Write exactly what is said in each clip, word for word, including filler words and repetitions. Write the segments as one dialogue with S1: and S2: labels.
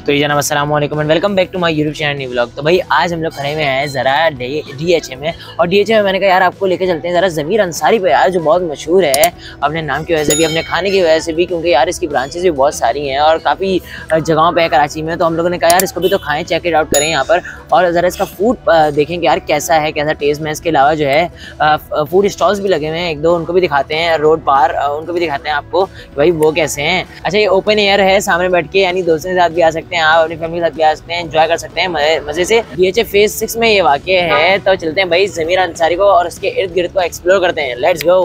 S1: तो ये जनाब अस्सलाम वालेकुम and welcome back to my YouTube channel new vlog. तो भाई आज हम लोग खड़े हुए हैं ज़रा डी एच ए में, और डी एच ए में मैंने कहा यार आपको लेके चलते हैं ज़रा ज़मीर अंसारी पे यार, जो बहुत मशहूर है अपने नाम की वजह से भी, अपने खाने की वजह से भी, क्योंकि यार इसकी ब्रांचेज भी बहुत सारी हैं और काफ़ी जगहों पर है कराची में। तो हम लोगों ने कहा यार इसको भी तो खाएँ, चेक इट आउट करें यहाँ पर और ज़रा इसका फूड देखें कि यार कैसा है, कैसा टेस्ट में। इसके अलावा जो है फूड स्टॉल्स भी लगे हुए हैं एक दो, उनको भी दिखाते हैं, रोड पार उनको भी दिखाते हैं आपको भाई वो कैसे हैं। अच्छा, ये ओपन एयर है, सामने बैठ के यानी दोस्तों के साथ भी आ सकते हैं आप, अपनी फैमिली के साथ भी आ सकते हैं, एंजॉय कर सकते हैं मजे से। D H A phase six में ये वाक़या है। तो चलते हैं भाई ज़मीर अंसारी को और उसके इर्द गिर्द को एक्सप्लोर करते हैं। Let's go.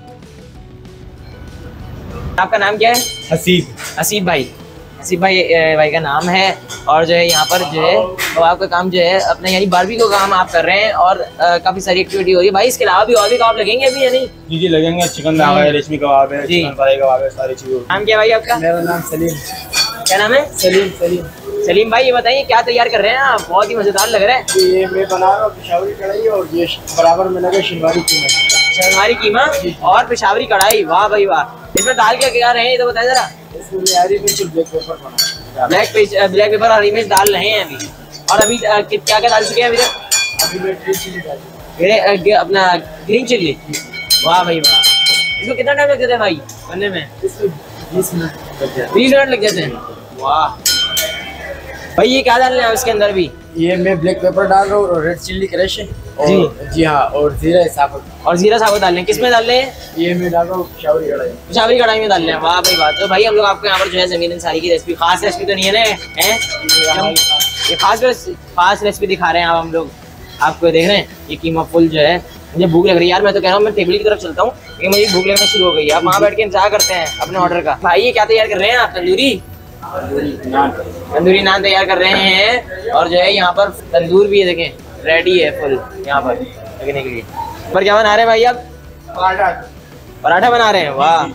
S1: आपका नाम क्या है? हसीब। हसीब भाई, हसीब भाई भाई का नाम है। और जो है यहाँ पर जो है तो आपका काम जो है अपने यानी बारबी को काम आप कर रहे हैं और आ, काफी सारी एक्टिविटी हो रही है भाई। इसके अलावा भी और भी कबाब लगेंगे अभी या नहीं? जी जी लगेंगे, चिकन कबाब है, रेशमी कबाब है, चिकन फ्राई कबाब है, सारी चीजें। नाम क्या है भाई आपका? मेरा नाम सलीम। क्या नाम है? सलीम। सलीम सलीम भाई, ये बताइए क्या तैयार कर रहे हैं आप? बहुत ही मजेदार लग रहा है। ये मैं बना रहा हूँ पेशावरी कढ़ाई और ये बराबर में लगा शनिवारी कीमा। शनिवारी कीमा और पेशावरी कढ़ाई, वाह भाई वाह। इसमें दाल क्या क्या रहे हैं ये तो बताए जरा। Black pepper black black pepper हरी मिर्च डाल रहे हैं अभी। और अभी क्या क्या डाल चुके हैं अभी तक? अभी मैं ग्रीन चिल्ली डाल अपना ग्रीन चिल्ली, वाह भाई वाह। इसको कितना टाइम लग जाता है भाई बनने में? बीस मिनट बीस मिनट लग जाते हैं, वाह भाई। ये क्या डाल रहे हैं इसके अंदर भी? ये मैं ब्लैक पेपर डाल रहा हूँ और रेड चिल्ली क्रश है जी जी हाँ, और जीरा साबुत। और जीरा साबुत डाल रहे हैं, किस में डाल रहे हैं? ये मैं डाल रहा हूँ पेशावरी कढ़ाई। पेशावरी कढ़ाई में डाल रहे हैं, वाह भाई वाह। तो भाई हम लोग आपको यहाँ पर जो है ज़मीर अंसारी की रेसिपी, खास रेसिपी तो नहीं है ना हैं? ये खास खास रेसिपी दिखा रहे हैं आप, हम लोग आपको देख रहे हैं। ये कीमा फुल जो है, मुझे भूख लग रही है यार। मैं तो कह रहा हूँ मैं टेबल की तरफ चलता हूँ क्योंकि मुझे भूख लगना शुरू हो गई है। आप वहाँ बैठ के इंतजार करते हैं अपने ऑर्डर का। भाई ये क्या तैयार कर रहे हैं आप? तंदूरी तंदूरी नान तैयार कर रहे हैं। और जो है यहाँ पर तंदूर भी है, देखें रेडी है फुल यहाँ पर लगने के लिए। पर क्या बना रहे हैं भाई आप? पराठा। पराठा बना रहे हैं, वाह।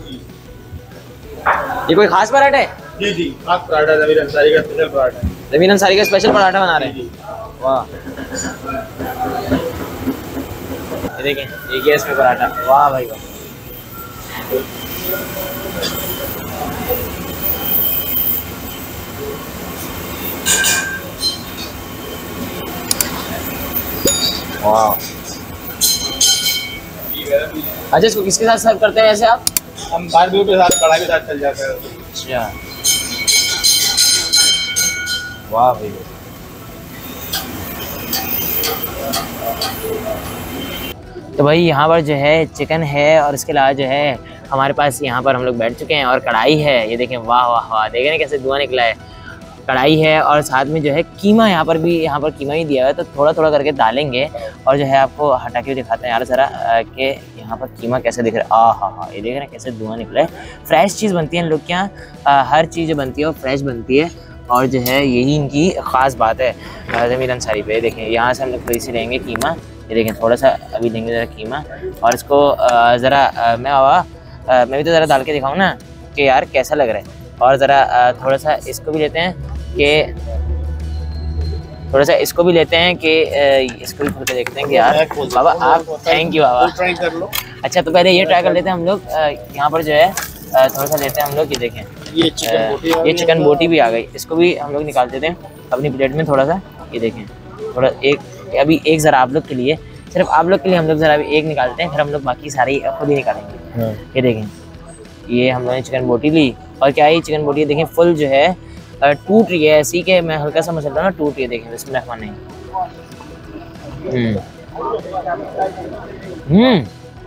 S1: ये कोई खास पराठा है? जी जी खास पराठा, ज़मीर अंसारी का स्पेशल पराठा। ज़मीर अंसारी का स्पेशल पराठा बना रहे हैं, वाह। ये देखें, एक है इसमें पराठा, वाह भाई वाह। वाह। अच्छा, इसको किसके साथ सर्व करते हैं ऐसे आप? हम बारबेक्यू के साथ, कढ़ाई के साथ चल जाते हैं। अच्छा, वाह भाई। तो भाई यहाँ पर जो है चिकन है और इसके अलावा जो है हमारे पास यहाँ पर हम लोग बैठ चुके हैं और कढ़ाई है। ये देखें, वाह वाह वाह, देखें ना कैसे धुआं निकला है। कढ़ाई है और साथ में जो है कीमा, यहाँ पर भी यहाँ पर कीमा ही दिया हुआ है। तो थोड़ा थोड़ा करके डालेंगे और जो है आपको हटा के दिखाते हैं यार ज़रा कि यहाँ पर कीमा कैसे दिख रहा है। आ हा हा, ये देख रहे हैं कैसे धुआं निकला है। फ्रेश चीज़ बनती है इन लोग के यहाँ, हर चीज़ जो बनती है वो फ्रेश बनती है और जो है यही इनकी ख़ास बात है ज़मीर अंसारी पे। देखें यहाँ से हम लोग थोड़ी सी लेंगे कीमा, ये देखें थोड़ा सा अभी लेंगे ज़रा कीमा और इसको ज़रा मैं आवा मैं भी तो ज़रा डाल के दिखाऊँ ना कि यार कैसा लग रहा है। और ज़रा थोड़ा सा इसको भी लेते हैं कि थोड़ा सा इसको भी लेते हैं कि इसको भी खोल के देखते हैं कि यार बाबा आप, थैंक यू बाबा, ट्राई कर लो। अच्छा, तो पहले ये ट्राई कर लेते हैं हम लोग। यहाँ पर जो है थोड़ा सा लेते हैं हम लोग, ये देखें ये चिकन बोटी, ये चिकन बोटी भी आ गई, इसको भी हम लोग निकाल देते हैं अपनी प्लेट में थोड़ा सा। ये देखें थोड़ा एक, अभी एक ज़रा आप लोग के लिए, सिर्फ आप लोग के लिए हम लोग ज़रा अभी एक निकालते हैं, फिर हम लोग बाकी सारी खुद ही निकालेंगे। ये देखें, ये हम लोगों ने चिकन बोटी ली और क्या है, चिकन बोटी देखें फुल जो है टूट रही है ऐसी के मैं हल्का सा मसला ना टूट रही है। देखें बिस्मिल्लाह नहीं। हम्म हम्म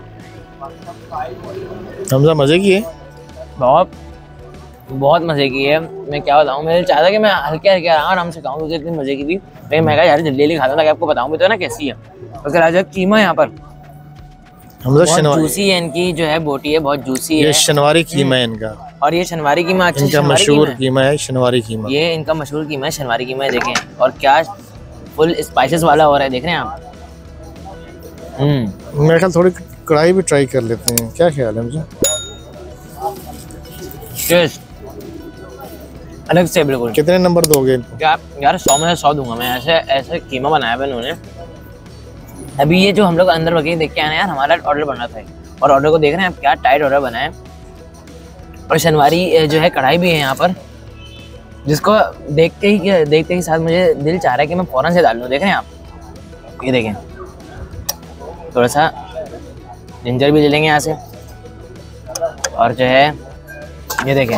S2: हमजा मज़े की है,
S1: बहुत बहुत मज़े की है। मैं क्या बताऊँ, मैं चाहता कि मैं हल्के हल्के आराम से खाऊँ क्योंकि इतनी मज़े की थी। लेकिन मैं कहा यार जल्दी जल्दी खाता ताकि आपको बताऊँ भी तो ना कैसी है। अगर आ जाए कीमा यहाँ पर बहुत जूसी है, इनकी जो है बोटी है बहुत जूसी है।
S2: ये शनिवारी कीमा है इनका,
S1: और ये शनिवारी कीमा अच्छा
S2: इनका मशहूर कीमा है शनिवारी कीमा।
S1: ये इनका मशहूर कीमा है शनिवारी कीमा है। देखें और क्या फुल स्पाइसेस वाला हो रहा है, देख रहे हैं आप। हम्म
S2: मेरे ख्याल थोड़ी कढ़ाई भी ट्राई कर लेते हैं, क्या ख्याल है मुझे?
S1: टेस्ट अलग से बिल्कुल।
S2: कितने नंबर दोगे इनको?
S1: क्या यार, सौ में से सौ दूंगा मैं। ऐसे ऐसे कीमा बनाया है इन्होंने। अभी ये जो हम लोग अंदर वगैरह देख के आए यार, हमारा ऑर्डर बना था और ऑर्डर को देख रहे हैं आप, क्या टाइट ऑर्डर बना है। और शनिवारी जो है कढ़ाई भी है यहाँ पर, जिसको देखते ही देखते ही साथ मुझे दिल चाह रहा है कि मैं फ़ौरन से डाल लूँ। देख रहे हैं आप, ये देखें, थोड़ा सा जिंजर भी ले लेंगे यहाँ से, और जो है ये देखें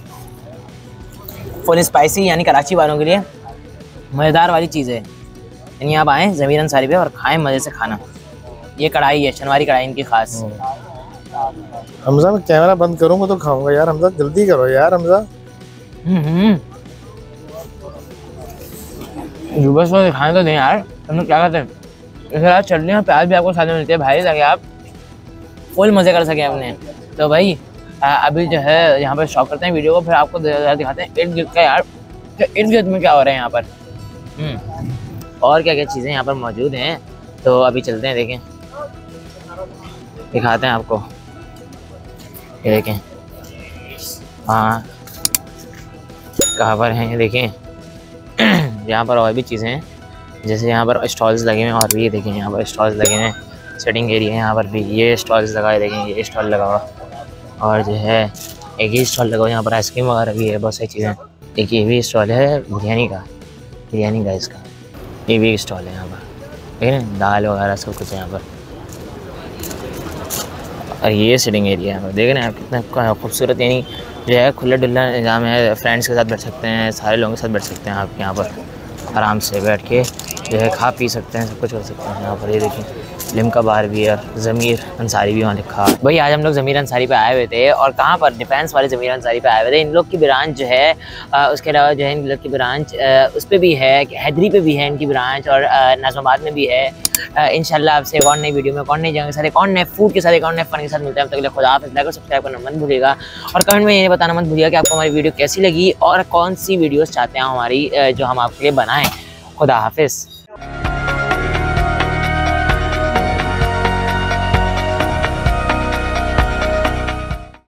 S1: फुल स्पाइसी, यानी कराची वालों के लिए मज़ेदार वाली चीज़ है। यानी आप आएँ ज़मीर अंसारी पे और खाएं मज़े से खाना। ये कढ़ाई है, शनवारी कढ़ाई इनकी खास।
S2: हमजा मैं कैमरा बंद करूँगा तो खाऊंगा यार। हमजा जल्दी करो यार हमजा।
S1: हम्म बस वो दिखाने तो नहीं यार, हम लोग क्या करते हैं इस यार चटनी और प्याज भी आपको साथ में मिलते हैं भाई, ताकि आप फुल मज़े कर सकें अपने। तो भाई आ, अभी जो है यहाँ पर स्टॉप करते हैं वीडियो को, फिर आपको दिखाते हैं इर्द गिर्द का यार, इर्द गिर्द में क्या हो रहा है यहाँ पर और क्या क्या चीज़ें यहाँ पर मौजूद हैं। तो अभी चलते हैं, देखें दिखाते हैं आपको। ये देखें, हाँ कहाँ पर हैं ये देखें। यहाँ पर और भी चीज़ें हैं, जैसे यहाँ पर स्टॉल्स लगे हुए हैं, और भी ये देखें यहाँ पर स्टॉल्स लगे हैं, सेटिंग एरिया है यहाँ पर भी। ये स्टॉल्स लगाए देखें, ये स्टॉल लगा हुआ, और जो है एक ही स्टॉल लगा हुआ यहाँ पर आइसक्रीम वगैरह भी है, बहुत सारी चीज़ें। एक ये भी स्टॉल है बिरयानी का, बिरयानी का इसका ये भी स्टॉल है यहाँ पर, ठीक है ना, दाल वगैरह सब कुछ है यहाँ पर। और ये सिटिंग एरिया है, देख रहे हैं आप कितना खूबसूरत, यानी जो है खुला डुल्ला निज़ाम है। फ्रेंड्स के साथ बैठ सकते हैं, सारे लोगों के साथ बैठ सकते हैं आप यहाँ पर आराम से बैठ के, जो है खा पी सकते हैं, सब कुछ कर सकते हैं यहाँ पर। ये देखिए लिम्का बार भी है, ज़मीर अंसारी भी वहाँ लिखा। भाई आज हम लोग ज़मीर अंसारी पे आए हुए थे, और कहाँ पर, डिफेंस वाले ज़मीर अंसारी पे आए हुए थे। इन लोग की ब्रांच जो है आ, उसके अलावा जो है इन लोग की ब्रांच उस पर भी है, हैदरी पे भी है इनकी ब्रांच, और नाज़माबाद में भी है। इंशाल्लाह आपसे एक और नई वीडियो में, कौन नई जगह के साथ, एक और नए फूड के साथ, एक और नए फन के साथ मिलते हैं। तब तक खुदा हाफ़िज़। लाइक और सब्सक्राइब करना मत भूलिएगा, और कमेंट में ये बताना मत भूलिएगा कि आपको हमारी वीडियो कैसी लगी और कौन सी वीडियोज़ चाहते हैं हमारी जो हम आपके लिए बनाएँ। खुदा हाफ़िज़।